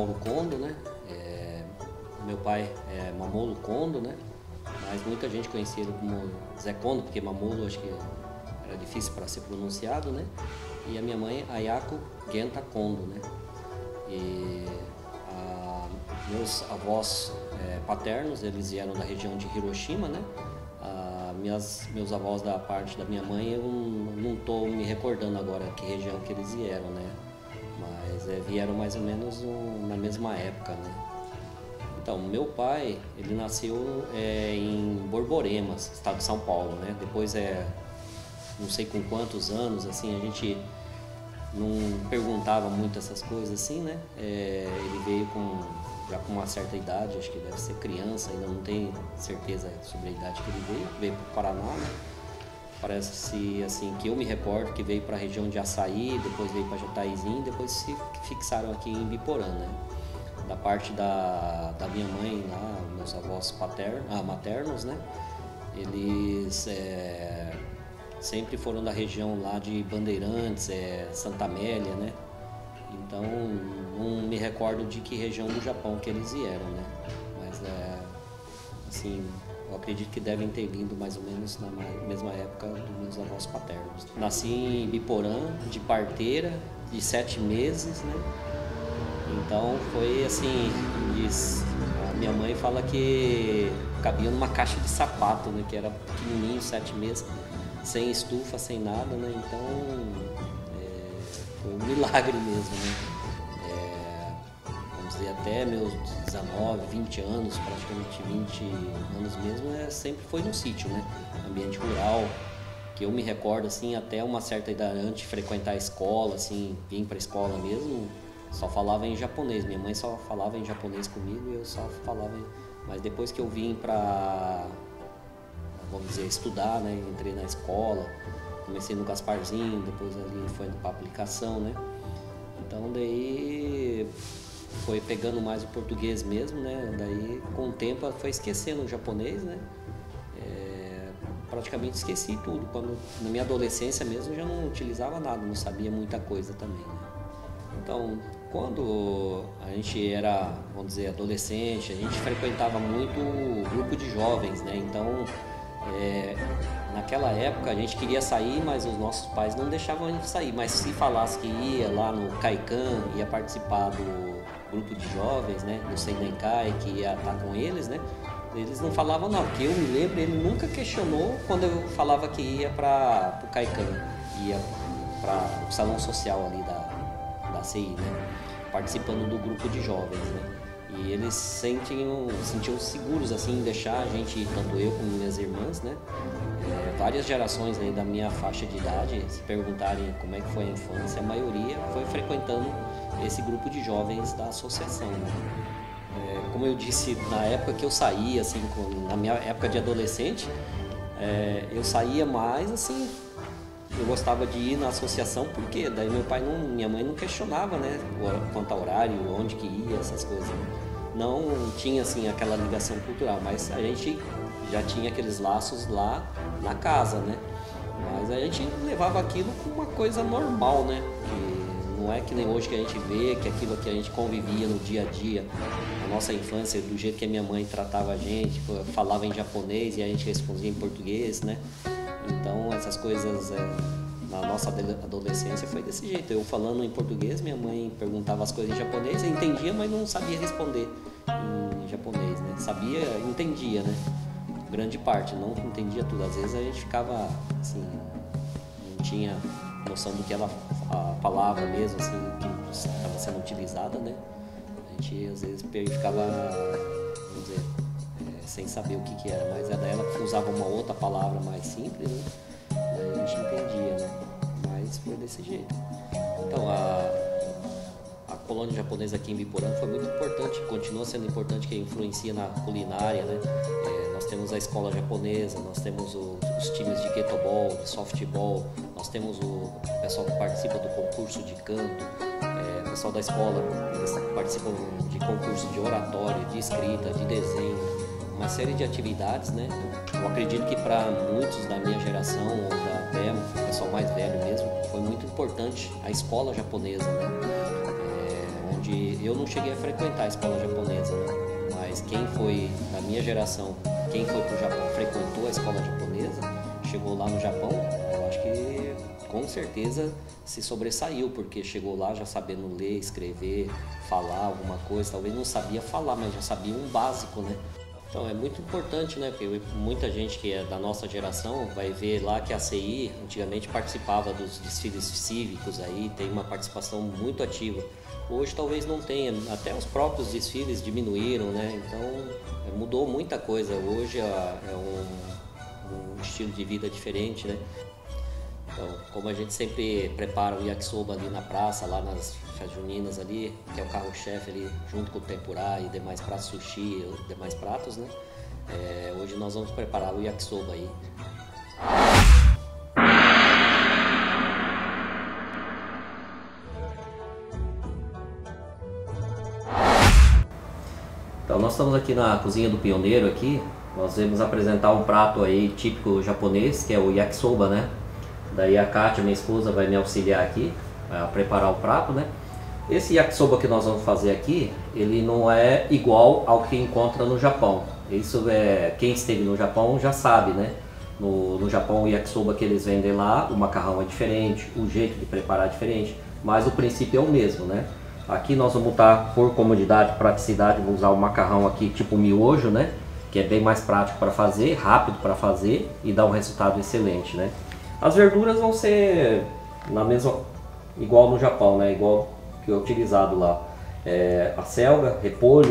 Mauro Kondo, né? Meu pai é Mamoru Kondo, né? Mas muita gente conhecia ele como Zé Kondo, porque Mamoru acho que era difícil para ser pronunciado, né? E a minha mãe, Ayako Genta Kondo, né? E meus avós paternos, eles vieram da região de Hiroshima, né? Meus avós da parte da minha mãe, eu não estou me recordando agora que região que eles vieram, né? Mas vieram mais ou menos na mesma época, né? Então, meu pai, ele nasceu em Borborema, estado de São Paulo, né? Depois, não sei com quantos anos, assim, a gente não perguntava muito essas coisas, assim, né? Ele veio já com uma certa idade, acho que deve ser criança, ainda não tenho certeza sobre a idade que ele veio para o Paraná, né? Parece assim que eu me recordo que veio para a região de Açaí, depois veio para Jataizinho, depois se fixaram aqui em Biporã, né? Da parte da minha mãe lá, meus avós maternos, né? Eles sempre foram da região lá de Bandeirantes, Santa Amélia, né? Então, não me recordo de que região do Japão que eles vieram, né? Mas, assim, eu acredito que devem ter vindo mais ou menos na mesma época dos meus avós paternos. Nasci em Biporã, de parteira, de 7 meses, né? Então, foi assim, a minha mãe fala que cabia numa caixa de sapato, né? Que era pequenininho, 7 meses, sem estufa, sem nada, né? Então, foi um milagre mesmo, né? Vamos dizer, até meus 19, 20 anos, praticamente 20 anos mesmo, sempre foi no sítio, né? Ambiente rural, que eu me recordo, assim, até uma certa idade, antes de frequentar a escola, assim, vim para a escola mesmo, só falava em japonês. Minha mãe só falava em japonês comigo e eu só falava Mas depois que eu vim para, vamos dizer, estudar, né? Entrei na escola, comecei no Gasparzinho, depois ali foi para aplicação, né? Então daí foi pegando mais o português mesmo, né? Daí com o tempo foi esquecendo o japonês, né? Praticamente esqueci tudo. Na minha adolescência mesmo eu já não utilizava nada, não sabia muita coisa também, né? Então, quando a gente era, vamos dizer, adolescente, a gente frequentava muito o grupo de jovens, né? Então, naquela época a gente queria sair, mas os nossos pais não deixavam a gente sair. Mas se falasse que ia lá no Kaikan, ia participar do grupo de jovens, né? Do Sendenkai, que ia estar com eles, né? Eles não falavam não, porque eu me lembro, ele nunca questionou quando eu falava que ia para o Kaikan, ia para o salão social ali da CI, né? Participando do grupo de jovens, né? E eles sentiam seguros assim em deixar a gente ir, tanto eu como minhas irmãs, né? Várias gerações aí da minha faixa de idade, se perguntarem como é que foi a infância, a maioria foi frequentando esse grupo de jovens da associação, né? Como eu disse, na época que eu saía, assim, na minha época de adolescente, eu saía mais, assim, eu gostava de ir na associação, porque daí minha mãe não questionava, né, quanto ao horário, onde que ia, essas coisas, né? Não tinha, assim, aquela ligação cultural, mas a gente já tinha aqueles laços lá na casa, né? Mas a gente levava aquilo como uma coisa normal, né? Que não é que nem hoje que a gente vê, que aquilo que a gente convivia no dia a dia, na nossa infância, do jeito que a minha mãe tratava a gente, falava em japonês e a gente respondia em português, né? Então essas coisas na nossa adolescência foi desse jeito. Eu falando em português, minha mãe perguntava as coisas em japonês, eu entendia, mas não sabia responder em japonês, né? Sabia, entendia, né? Grande parte, não entendia tudo. Às vezes a gente ficava assim, não tinha noção do que a palavra mesmo, assim, que estava sendo utilizada, né? A gente às vezes ficava, vamos dizer, sem saber o que era, mas daí ela usava uma outra palavra mais simples, né? Daí a gente entendia, né? Mas foi desse jeito. Então a colônia japonesa aqui em Biporã foi muito importante, continua sendo importante, que influencia na culinária, né? Nós temos a escola japonesa, nós temos os times de ketobol, de softball, nós temos o pessoal que participa do concurso de canto, o pessoal da escola, eles participam de concurso de oratória, de escrita, de desenho, uma série de atividades, né? Eu acredito que para muitos da minha geração, ou até o pessoal mais velho mesmo, foi muito importante a escola japonesa, né? onde eu não cheguei a frequentar a escola japonesa, né? Mas quem foi da minha geração, quem foi para o Japão, frequentou a escola japonesa, chegou lá no Japão, eu acho que com certeza se sobressaiu, porque chegou lá já sabendo ler, escrever, falar alguma coisa, talvez não sabia falar, mas já sabia um básico, né? Então é muito importante, né? Porque muita gente que é da nossa geração vai ver lá que a CI antigamente participava dos desfiles cívicos aí, tem uma participação muito ativa. Hoje talvez não tenha, até os próprios desfiles diminuíram, né? Então mudou muita coisa. Hoje é um estilo de vida diferente, né? Então, como a gente sempre prepara o yakisoba ali na praça, lá nas festas juninas ali, que é o carro-chefe ali, junto com o tempurá e demais pratos, sushi e demais pratos, né? Hoje nós vamos preparar o yakisoba aí. Então nós estamos aqui na cozinha do Pioneiro aqui, nós vamos apresentar um prato aí típico japonês, que é o yakisoba, né? Daí a Kátia, minha esposa, vai me auxiliar aqui a preparar o prato, né? Esse yakisoba que nós vamos fazer aqui, ele não é igual ao que encontra no Japão. Isso quem esteve no Japão já sabe, né? No Japão o yakisoba que eles vendem lá, o macarrão é diferente, o jeito de preparar é diferente, mas o princípio é o mesmo, né? Aqui nós vamos estar, por comodidade, praticidade, vamos usar o macarrão aqui tipo miojo, né? Que é bem mais prático para fazer, rápido para fazer e dá um resultado excelente, né? As verduras vão ser na mesma, igual no Japão, né? Igual que é utilizado lá. Acelga, repolho,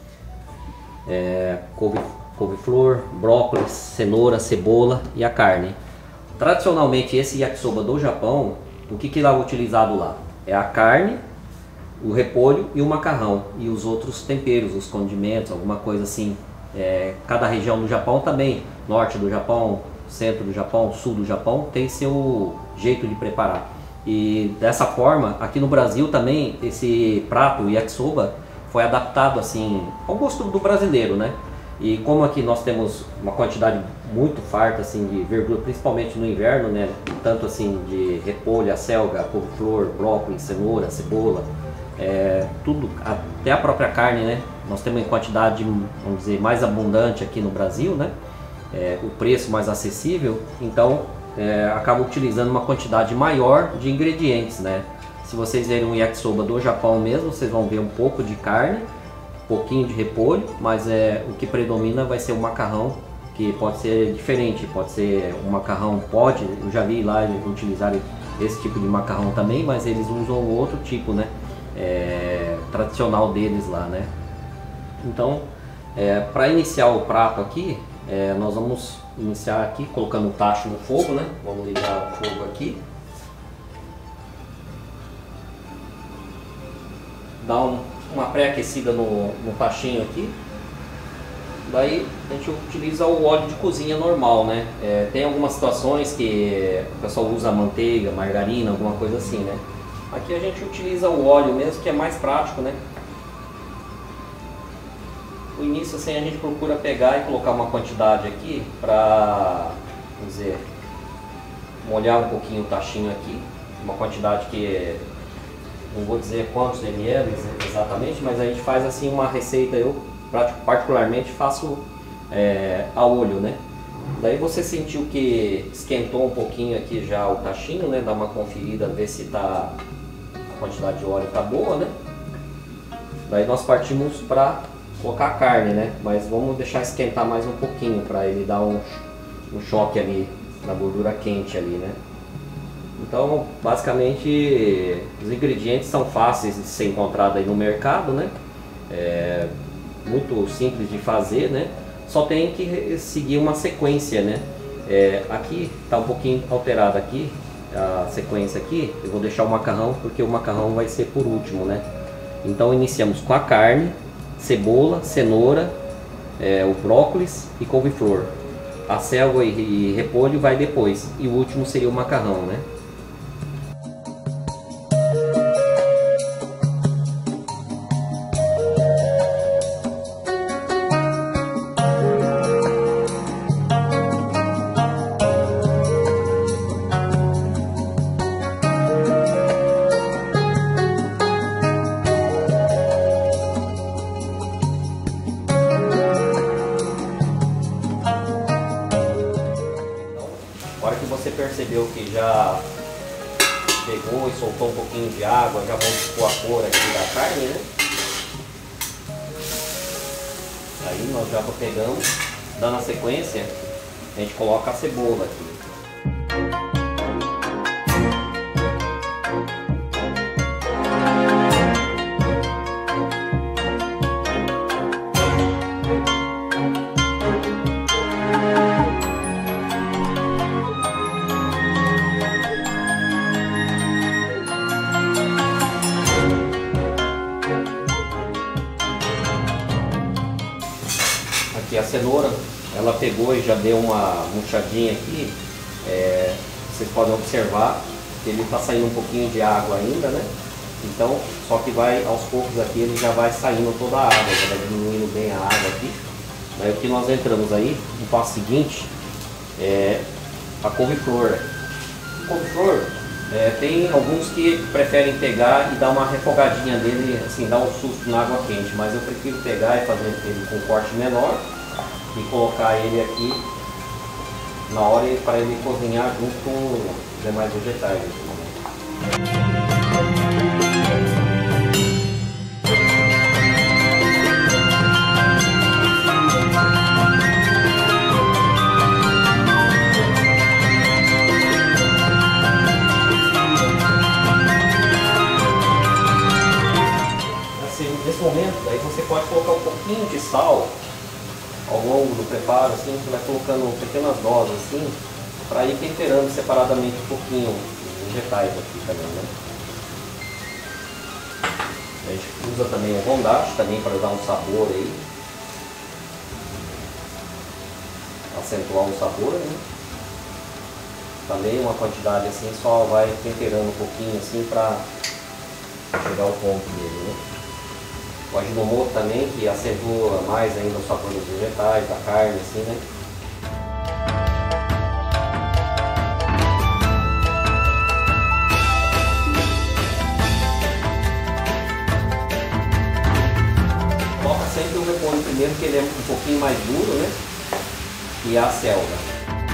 couve-flor, brócolis, cenoura, cebola e a carne. Tradicionalmente esse yakisoba do Japão, o que é utilizado lá? É a carne, o repolho e o macarrão e os outros temperos, os condimentos, alguma coisa assim. Cada região do Japão também, norte do Japão, centro do Japão, sul do Japão, tem seu jeito de preparar. E dessa forma, aqui no Brasil também, esse prato, o yakisoba, foi adaptado assim ao gosto do brasileiro, né? E como aqui nós temos uma quantidade muito farta assim de verdura, principalmente no inverno, né? Tanto assim de repolho, acelga, couve-flor, brócolis, cenoura, cebola, tudo, até a própria carne, né? Nós temos em quantidade, vamos dizer, mais abundante aqui no Brasil, né? O preço mais acessível, então acaba utilizando uma quantidade maior de ingredientes, né? Se vocês verem um yakisoba do Japão mesmo, vocês vão ver um pouco de carne, um pouquinho de repolho, mas o que predomina vai ser o macarrão, que pode ser diferente, pode ser um macarrão, eu já vi lá eles utilizarem esse tipo de macarrão também, mas eles usam outro tipo, né? Tradicional deles lá, né? Então, para iniciar o prato aqui, nós vamos iniciar aqui colocando o tacho no fogo, né? Vamos ligar o fogo aqui. Dar uma pré-aquecida no tachinho aqui. Daí a gente utiliza o óleo de cozinha normal, né? Tem algumas situações que o pessoal usa manteiga, margarina, alguma coisa assim, né? Aqui a gente utiliza o óleo mesmo, que é mais prático, né? No início assim a gente procura pegar e colocar uma quantidade aqui para, vamos dizer, molhar um pouquinho o tachinho aqui, uma quantidade que não vou dizer quantos ml exatamente, mas a gente faz assim uma receita, eu particularmente faço a olho, né? Daí você sentiu que esquentou um pouquinho aqui já o tachinho, né? Dá uma conferida, ver se a quantidade de óleo tá boa, né? Daí nós partimos para colocar a carne, né? Mas vamos deixar esquentar mais um pouquinho para ele dar um choque ali na gordura quente ali, né? Então, basicamente, os ingredientes são fáceis de ser encontrados aí no mercado, né? Muito simples de fazer, né? Só tem que seguir uma sequência, né? Aqui está um pouquinho alterada aqui a sequência aqui. Eu vou deixar o macarrão porque o macarrão vai ser por último, né? Então iniciamos com a carne, cebola, cenoura, o brócolis e couve-flor. A selga e repolho vai depois. E o último seria o macarrão, né? percebeu que já pegou e soltou um pouquinho de água, já modificou a cor aqui da carne, né? Aí nós já pegamos, dando a sequência, a gente coloca a cebola aqui. Aqui a cenoura, ela pegou e já deu uma murchadinha aqui, vocês podem observar que ele está saindo um pouquinho de água ainda, né? Então, só que vai aos poucos aqui, ele já vai saindo toda a água, já vai diminuindo bem a água aqui. Daí o que nós entramos aí, no passo seguinte, é a couve-flor. Couve-flor, tem alguns que preferem pegar e dar uma refogadinha dele, assim, dar um susto na água quente, mas eu prefiro pegar e fazer ele com corte menor e colocar ele aqui na hora para ele cozinhar junto com os demais vegetais. Nesse momento, aí você pode colocar um pouquinho de sal ao longo do preparo, assim, você vai colocando pequenas doses assim, para ir temperando separadamente um pouquinho os vegetais aqui também, né? A gente usa também o rondache também para dar um sabor aí, acentuar o sabor, né? Também uma quantidade assim, só vai temperando um pouquinho assim para chegar ao ponto dele, né? O aginomoto também, que acentua mais ainda o sabor dos vegetais, da carne, assim, né? Coloca sempre o repolho primeiro, que ele é um pouquinho mais duro, né? E a selga.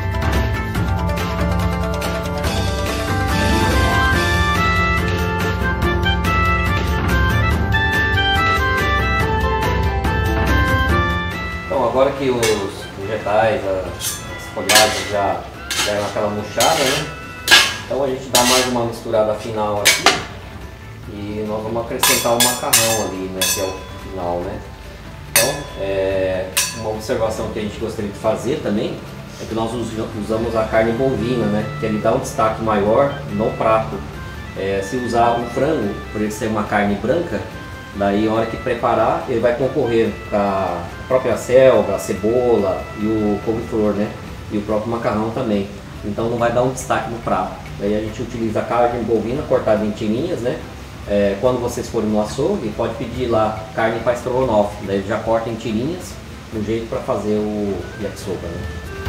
Agora que os vegetais, as folhagens já deram aquela murchada, né? Então a gente dá mais uma misturada final aqui e nós vamos acrescentar o macarrão ali, né? Que é o final, né? Então, uma observação que a gente gostaria de fazer também é que nós usamos a carne bovina, né? Que ele dá um destaque maior no prato. Se usar o frango, por ele ser uma carne branca, daí, na hora que preparar, ele vai concorrer com a própria selga, a cebola e o couve-flor, né? E o próprio macarrão também. Então não vai dar um destaque no prato. Daí a gente utiliza a carne bovina cortada em tirinhas, né? Quando vocês forem no açougue, pode pedir lá carne para estrogonofe. Daí já corta em tirinhas, no jeito para fazer o yakisoba, né?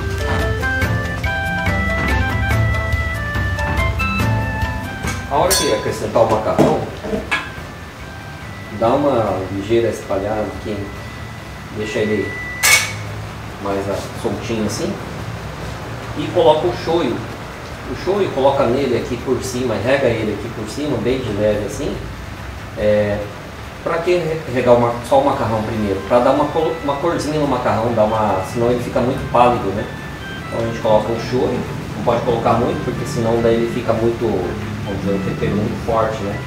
A hora que acrescentar o macarrão, dá uma ligeira espalhada aqui, deixa ele mais soltinho assim, e coloca o shoyu. O shoyu coloca nele aqui por cima, rega ele aqui por cima, bem de leve assim. Para que regar só o macarrão primeiro? Para dar uma corzinha no macarrão, senão ele fica muito pálido, né? Então a gente coloca o shoyu, não pode colocar muito, porque senão daí ele fica muito, vamos dizer, um tempero muito forte, né?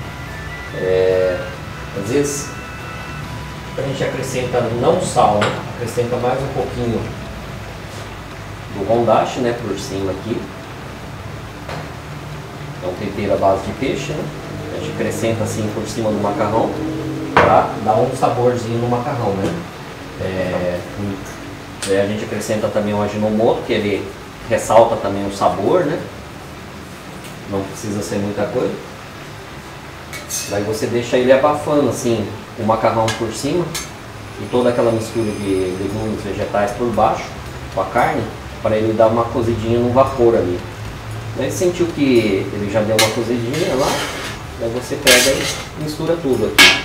Às vezes a gente acrescenta não sal, né? Acrescenta mais um pouquinho do rondache, né, por cima aqui. É um tempero à base de peixe, né? A gente acrescenta assim por cima do macarrão para dar um saborzinho no macarrão, né? A gente acrescenta também o aginomoto, que ele ressalta também o sabor, né? Não precisa ser muita coisa. Daí você deixa ele abafando assim o macarrão por cima e toda aquela mistura de legumes, vegetais por baixo com a carne, para ele dar uma cozidinha no vapor ali. Daí sentiu que ele já deu uma cozidinha lá, daí você pega e mistura tudo aqui.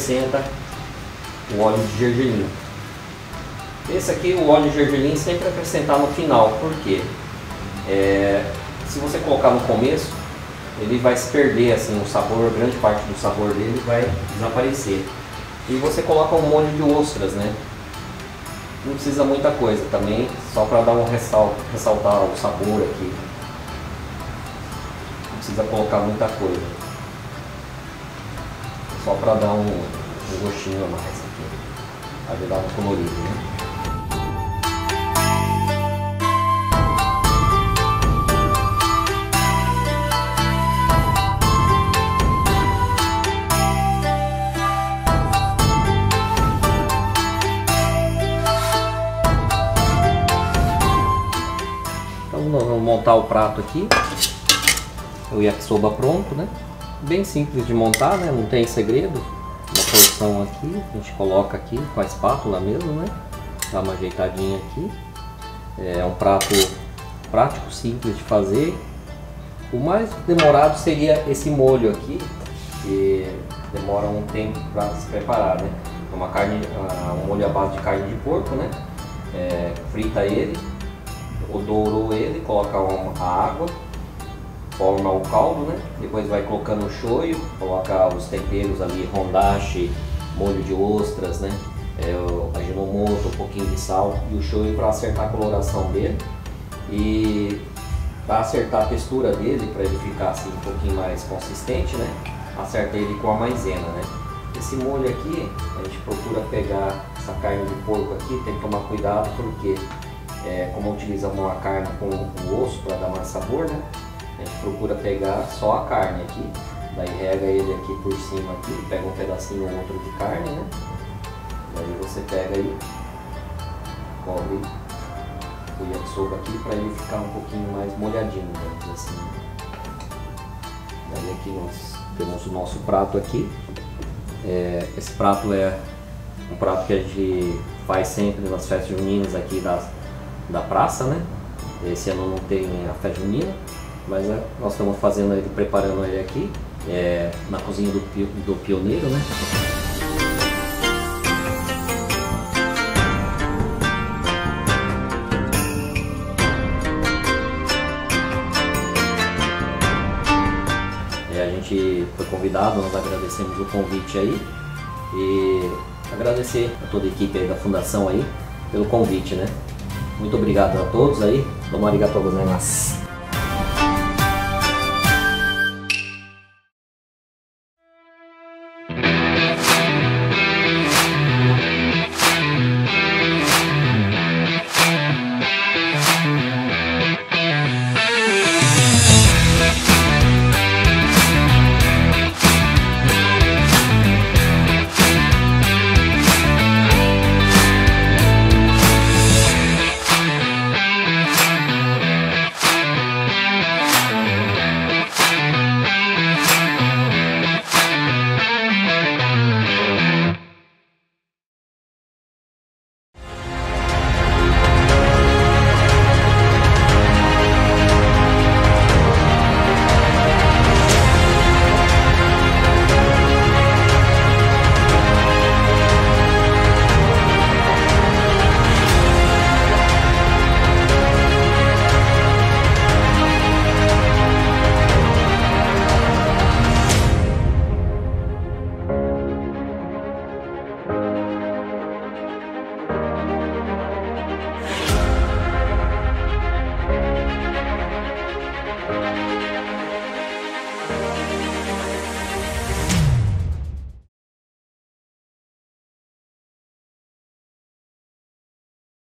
acrescenta o óleo de gergelim. Esse aqui, o óleo de gergelim, sempre acrescentar no final, porque se você colocar no começo, ele vai se perder, assim, o sabor, grande parte do sabor dele vai desaparecer. E você coloca um molho de ostras, né? Não precisa muita coisa também, só para dar um ressaltar o sabor aqui. Não precisa colocar muita coisa. Só para dar um gostinho a mais aqui. Para dar um colorido, né? Nós vamos montar o prato aqui, o yakisoba pronto, né? Bem simples de montar, né? Não tem segredo. Uma porção aqui, a gente coloca aqui com a espátula mesmo, né? Dá uma ajeitadinha aqui. É um prato prático, simples de fazer. O mais demorado seria esse molho aqui, que demora um tempo para se preparar, né? Um molho à base de carne de porco, né? Frita ele. Dourou ele, coloca a água, forma o caldo, né? Depois vai colocando o shoyu, coloca os temperos ali, hondashi, molho de ostras, né? O ajinomoto, um pouquinho de sal e o shoyu para acertar a coloração dele e para acertar a textura dele, para ele ficar assim um pouquinho mais consistente, né? Acerta ele com a maisena, né? Esse molho aqui, a gente procura pegar essa carne de porco aqui, tem que tomar cuidado porque como utilizamos uma carne com o osso para dar mais sabor, né? A gente procura pegar só a carne aqui, daí rega ele aqui por cima aqui, pega um pedacinho ou outro de carne, né? Daí você pega e cobre o yakisoba aqui para ele ficar um pouquinho mais molhadinho, né? Assim. Daí aqui nós temos o nosso prato aqui. Esse prato é um prato que a gente faz sempre nas festas juninas aqui da praça, né? Esse ano não tem a festa junina, mas nós estamos fazendo ele, preparando ele aqui na cozinha do pioneiro, né? A gente foi convidado, nós agradecemos o convite aí e agradecer a toda a equipe aí da fundação aí pelo convite, né? Muito obrigado a todos aí. Domo arigatou gozaimasu.